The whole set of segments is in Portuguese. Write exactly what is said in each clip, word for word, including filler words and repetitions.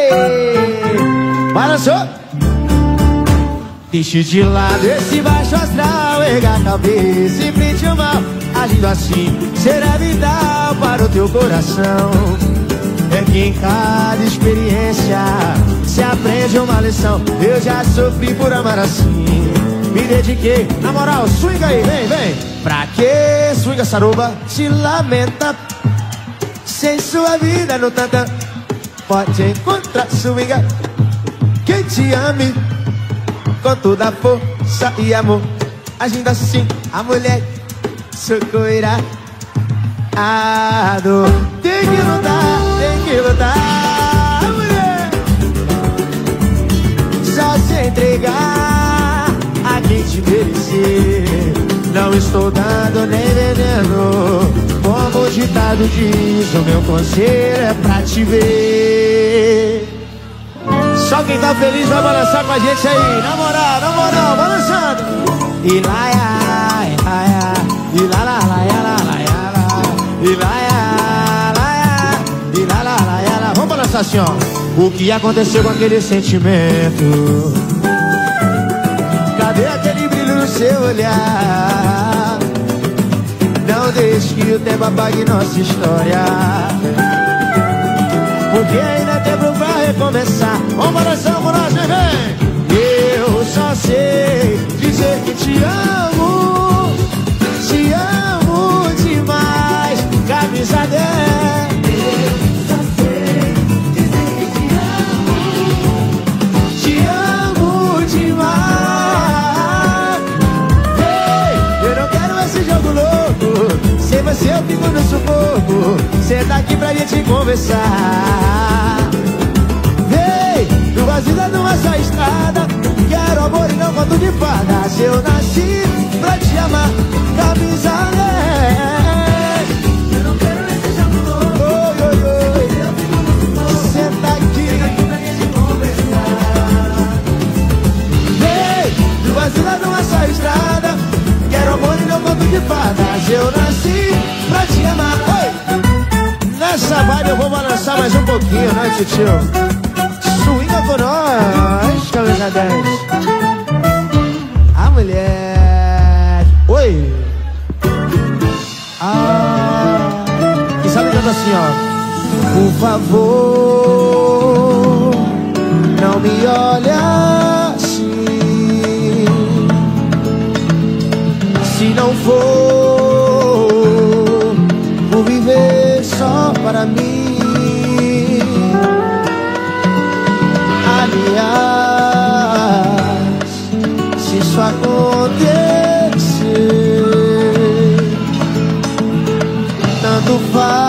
Balançou. Deixe de lado esse baixo astral, erga a cabeça e frente ao mal. Agindo assim será vital para o teu coração. É que em cada experiência se aprende uma lição. Eu já sofri por amar assim, me dediquei. Na moral, swinga aí, vem, vem. Pra que swinga saruba se lamenta sem sua vida no tantã? Pode encontrar swinga quem te ame com toda a força e amor. Agindo assim a mulher socorrerá a dor. Tem que lutar, tem que lutar, mulher. Só se entregar a quem te merecer. Não estou dando nem veneno, como o ditado diz. O meu conselho é pra te ver. Só quem tá feliz vai balançar com a gente aí. Na moral, na moral, balançando. E lá, ia, e lá, ia, e lá, lá, lá, ia, lá, lá, ia, lá. E lá, ia, lá, ia, e lá, lá, lá, ia, lá. Vamos balançar assim, ó. O que aconteceu com aquele sentimento? Cadê aquele brilho no seu olhar? Não deixe que o tempo apague nossa história, porque ainda tem tempo pra recomeçar. Vamos balançar com nós, vem, vem. Eu só sei dizer que te amo, te amo demais. Camisa dez. Eu só sei dizer que te amo, te amo demais. Ei, eu não quero esse jogo louco, sem você eu fico no sufoco. Cê tá aqui pra gente conversar. Vem, duas vidas numa só estrada. Quero amor e não conto de fada. Se eu nasci pra te amar, camisa dez. Eu não quero esse jogo louco. Oi, oi, oi. Cê tá aqui pra gente conversar. Vem, duas vidas numa só estrada. Quero amor e não conto de fada. Se eu nasci pra te amar. Oi. Nessa vibe eu vou balançar mais um pouquinho, né, titio? Swinga com nós, camisa dez. A mulher. Oi. Ah. E sabe cantar assim, ó. Por favor, não me olha assim. Se não for por viver só para mim. Aliás, se isso acontecer, tanto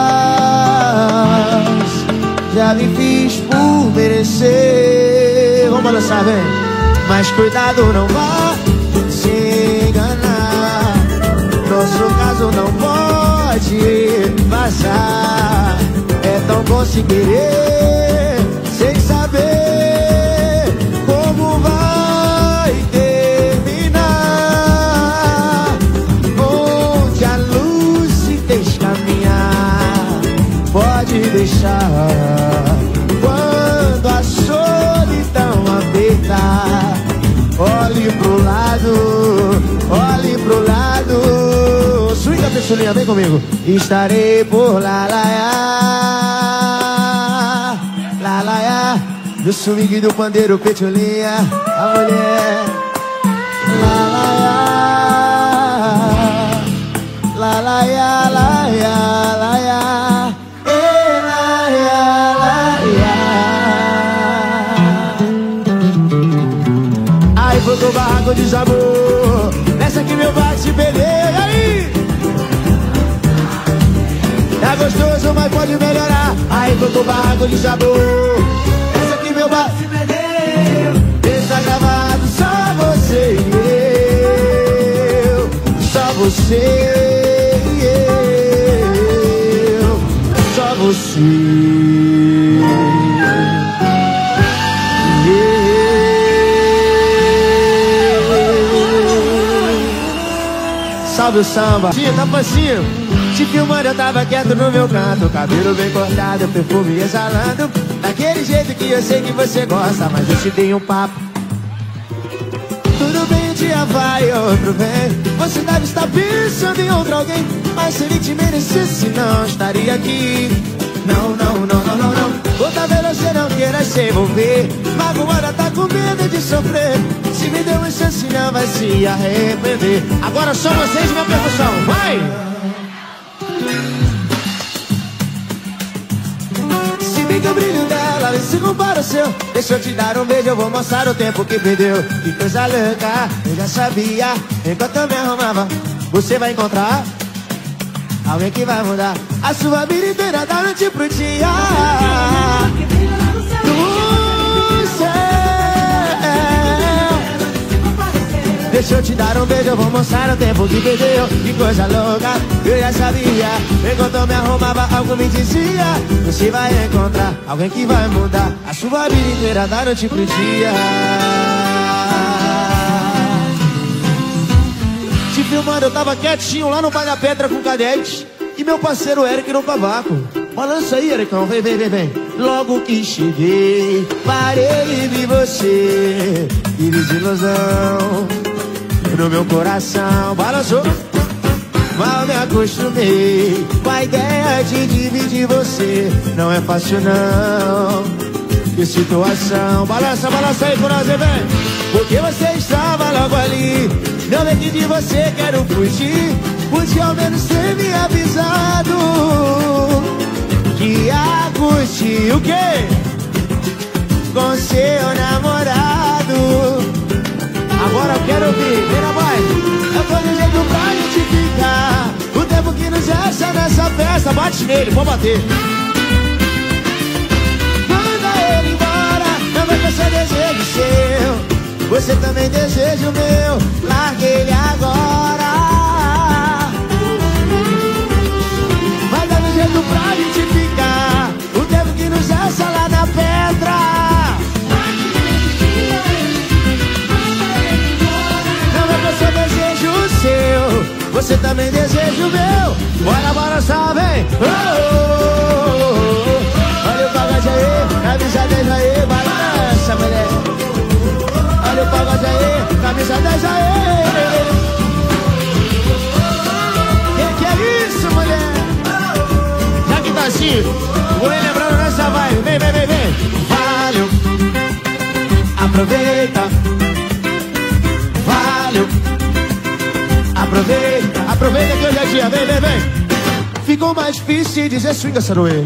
faz, já me fiz por merecer. Vamos balançar, vem. Mas cuidado, não vá se enganar. Nosso caso não pode vazar. É tão bom se querer sem saber como vai terminar. Onde a luz se descaminhar, pode deixar. Quando a solidão apertar, olhe pro lado, olhe pro lado. Swinga, pessoinha, vem comigo. Estarei por lá, lá, lá, lá, lá. Do swing do pandeiro, petiolinha, a mulher. Lá, lá, lá, lá, lá, lá, lá, lá, aí foi o barraco de sabor. Nessa que meu bar se perdeu, e aí? É gostoso, mas pode melhorar. Aí foi o barraco de sabor. Essa que meu bar se perdeu. Deixa gravado só você e eu. Só você e eu. Só você. Salve o samba. Tia, tá facinho. Te filmando, eu tava quieto no meu canto, cabelo bem cortado, perfume exalando, daquele jeito que eu sei que você gosta, mas eu te dei um papo. Tudo bem, um dia vai, outro vem. Você deve estar pensando em outro alguém, mas se ele te merecesse, não estaria aqui. Não, não, não, não, não, não. Ou talvez você não queira se envolver, magoada, tá com medo de sofrer. Se me deu uma chance, não vai se arrepender. Agora só vocês e minha percussão, vai! Se bem que o brilho dela nem se compara ao seu. Deixa eu te dar um beijo, eu vou mostrar o tempo que perdeu. Que coisa louca, eu já sabia. Enquanto eu me arrumava, você vai encontrar alguém que vai mudar a sua vida inteira da noite pro dia. Do céu. Deixa eu te dar um beijo, eu vou mostrar o tempo que perdeu. Que coisa louca, eu já sabia. Enquanto eu me arrumava, algo me dizia: você vai encontrar alguém que vai mudar a sua vida inteira da noite pro dia. Te filmando, eu tava quietinho lá no Bar da Pedra com o Cadete e meu parceiro Eric no cavaco. Balança aí, Ericão, vem, vem, vem, vem. Logo que cheguei, parei e vi você, e desilusão no meu coração. Balançou, mal me acostumei com a ideia de dividir você. Não é fácil não, que situação. Balança, balança aí por nós, vem. Porque você estava logo ali, não é que de você quero fugir. Podia ao menos ter me avisado que ia curtir o quê? Com seu namorado. Agora eu quero ouvir, vem na voz. Eu tô de jeito pra gente ficar. O tempo que nos resta nessa festa. Bate nele, vou bater. Manda ele embora, não vai ter só desejo seu. Você também deseja o meu, largue ele agora. Vai dar um jeito pra gente ficar. O tempo que nos resta lá na pedra. Não vai ter só desejo seu. Você também deseja o meu. Bora, bora, só vem. Oh, oh, oh, oh. Olha o pagode aí, camisa dez aí, balança, mulher. Olha o pagode aí, camisa dez aí. Que que é isso, mulher? Já que tá assim, vou lembrando nessa vibe. Vem, vem, vem, vem. Valeu, aproveita. Valeu, aproveita. Aproveita que hoje é dia, vem, vem, vem. Ficou mais difícil dizer swing, Saruê.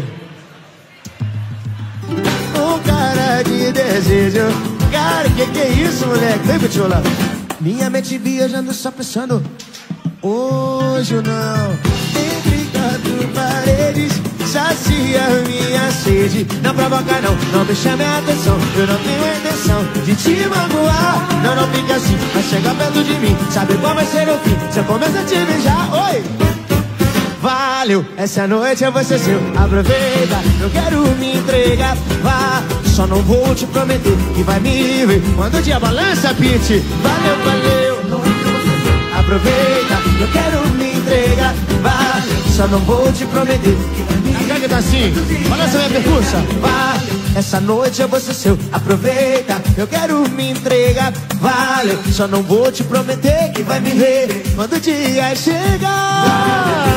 Um cara de desejo. Cara, que que é isso, moleque? Vem, Petiola. Minha mente viajando só pensando. Hoje ou não. Entre quatro paredes, sacia minha sede. Não provoca não, não me chame a atenção. Eu não tenho a intenção de te magoar. Não, não fica assim, vai chegar perto de mim. Sabe qual vai ser o fim? Se eu começo a te beijar, oi. Valeu, essa noite é você seu. Aproveita, eu quero me entregar. Vá, só não vou te prometer que vai me ver quando o dia balança, Pete. Valeu, valeu. Aproveita, eu quero me entregar. Vá, só não vou te prometer que vai me ver. A carga tá assim, balança minha percussa. Vá, essa noite é você seu. Aproveita, eu quero me entregar. Valeu, só não vou te prometer que vai me ver quando o dia chegar.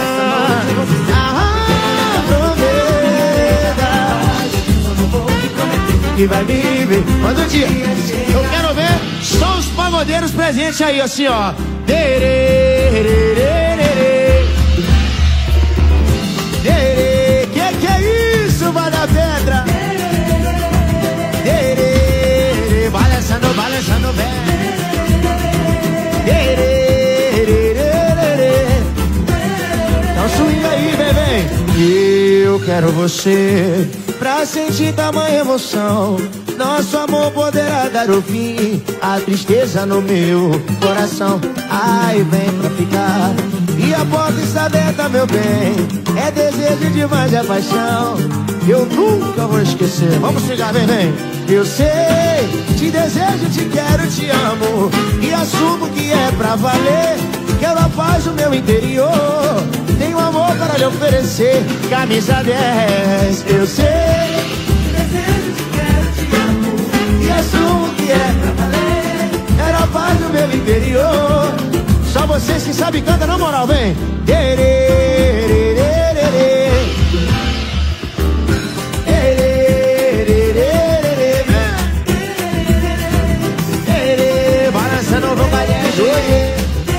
Que vai me ver quando o dia. Eu quero ver só os pagodeiros presentes aí, assim, ó. Que que é isso, Bar da Pedra? Balançando, balançando bem. Então swing aí, bebê. Eu quero você pra sentir tamanha emoção. Nosso amor poderá dar o fim à tristeza no meu coração. Ai, vem pra ficar e a porta está aberta, meu bem. É desejo demais, é paixão. Eu nunca vou esquecer. Vamos chegar, vem, vem. Eu sei, te desejo, te quero, te amo. E assumo que é pra valer. Quero a paz no meu interior. tenho amor para lhe oferecer. Camisa dez, eu sei. Desejo, te quero, te amo. E assumo que é pra valer. Era a paz do meu interior. Só vocês que sabem cantar na moral, vem. Balançando o vocalhete, oiê.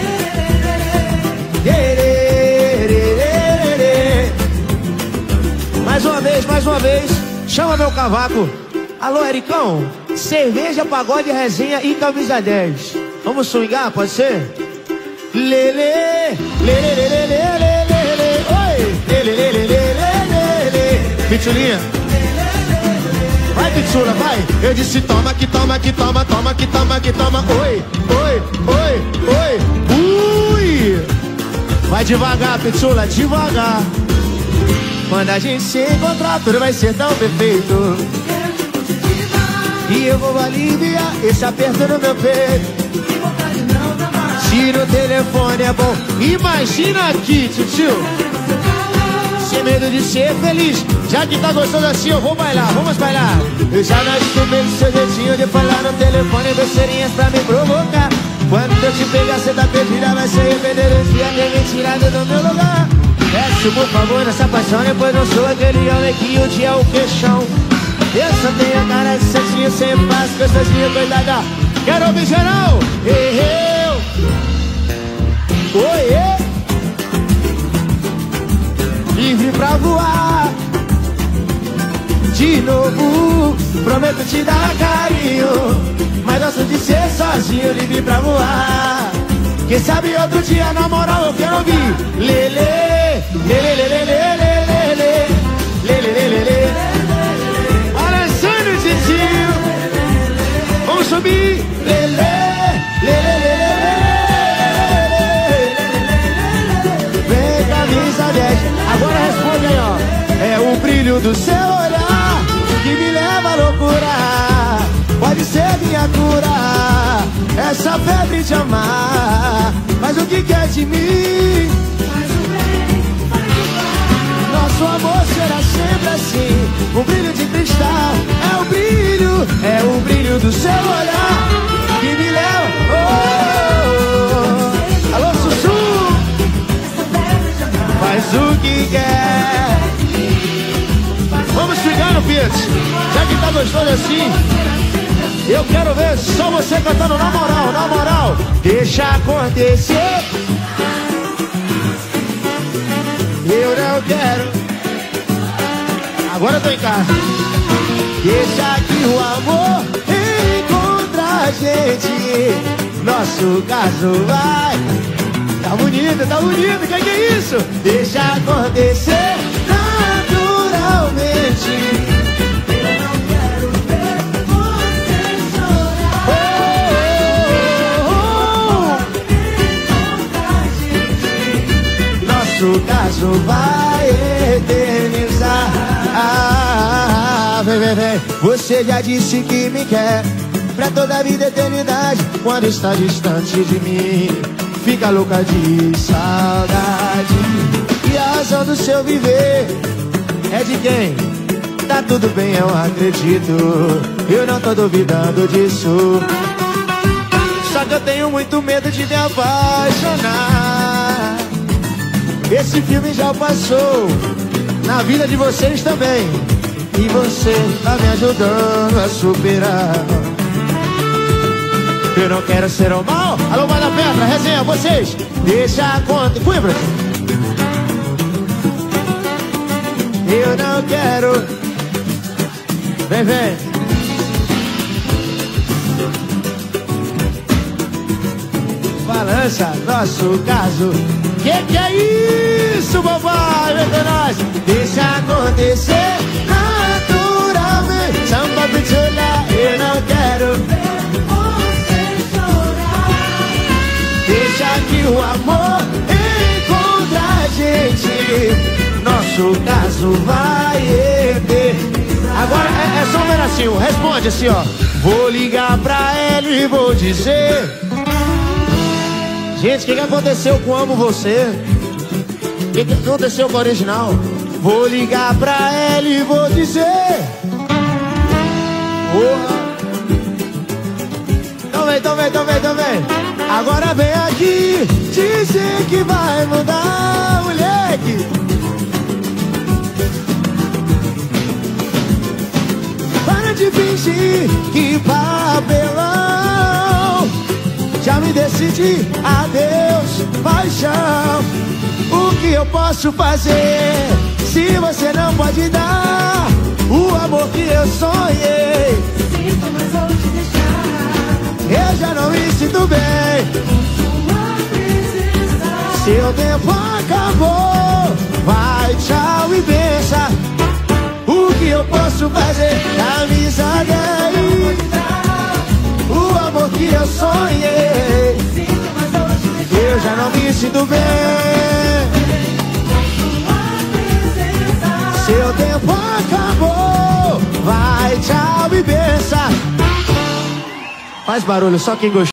Mais uma vez, mais uma vez. Chama meu cavaco. Alô, Ericão. Cerveja, pagode, resenha e camisa dez. Vamos swingar, pode ser? Lele, lele, lele, lele, lele, oi, lele, lele, lele, lele. Pitulinha. Vai, Pitula, vai. Eu disse toma que toma que toma, toma que toma que toma. Oi, oi, oi, oi. Ui. Vai devagar, Pitula, devagar. Quando a gente se encontrar, tudo vai ser tão perfeito. E eu vou aliviar esse aperto no meu peito. Se no telefone é bom, imagina aqui, tio. Sem medo de ser feliz. Já que tá gostoso assim, eu vou bailar, vamos bailar. Eu já não estou vendo seu jeitinho de falar no telefone besteirinhas pra me provocar. Quando eu te pegar, cê tá perdida, vai se arrepender esse dia ter me tirado do meu lugar. Peço por favor nessa paixão, depois não sou aquele homem que um dia é o queixão. Eu só tenho a cara de santinho, sempre faço gostosinho, coitada. Quero ouvir geral. Eu, oiê. Livre pra voar. De novo, prometo te dar carinho. Mas gosto de ser sozinho, livre pra voar. Quem sabe outro dia, na moral, eu quero ouvir. Lele, lele, lele, lele, lele, lele, lele, lele. Balançando o tizinho. Vamos subir. Lele, lele, lele, lele. Vem, camisa dez. Agora responde aí, ó. É o brilho do seu olhar que me leva à loucura. Pode ser minha cura, essa febre de amar. Mas o que quer de mim? Faz o bem, faz o mal. Nosso amor será sempre assim. Um brilho de cristal. É o brilho, é o brilho do seu olhar que me leva. Oh, oh, oh. Alô, Sussu. Essa febre de amar. Faz o que quer. Vamos ficar no Fiat. Já que tá gostoso assim, eu quero ver só você cantando na moral, na moral. Deixa acontecer. Eu não quero. Agora eu tô em casa. Deixa que o amor encontra a gente. Nosso caso vai. Tá bonito, tá bonito, que que é isso? Deixa acontecer naturalmente. Nosso caso vai eternizar. Ah, vem, vem, vem. Você já disse que me quer pra toda a vida e eternidade. Quando está distante de mim, fica louca de saudade. E a razão do seu viver é de quem? Tá tudo bem, eu acredito. Eu não tô duvidando disso. Só que eu tenho muito medo de me apaixonar. Esse filme já passou na vida de vocês também. E você tá me ajudando a superar. Eu não quero ser o mal. Alô, vai da pedra, resenha, vocês. Deixa a conta. Coimbra. Eu não quero. Vem, vem. Balança nosso caso. Que que é isso, papai? Vem com nós. Deixa acontecer naturalmente. Samba pitula, eu não quero ver você chorar. Deixa que o amor encontre a gente. Nosso caso vai ter. Agora é, é só um pedacinho. Responde assim, ó. Vou ligar pra ela e vou dizer: gente, o que, que aconteceu com Amo Você? O que, que aconteceu com o original? Vou ligar pra ela e vou dizer. Porra. Então vem, então vem, então vem, então vem. Agora vem aqui dizer que vai mudar, moleque. Para de fingir, que papelão. Já me decidi, adeus, paixão. O que eu posso fazer se você não pode dar o amor que eu sonhei? Sinto, mas vou te deixar. Eu já não me sinto bem. Sua presença. Seu tempo acabou. Vai, tchau e bença. O que eu posso fazer? Camisa dez. O amor que eu sonhei. Sinto, mas vou te deixar. Eu já não me sinto bem. Sua presença. Seu tempo acabou. Vai, tchau e bença. Faz barulho, só quem gostou.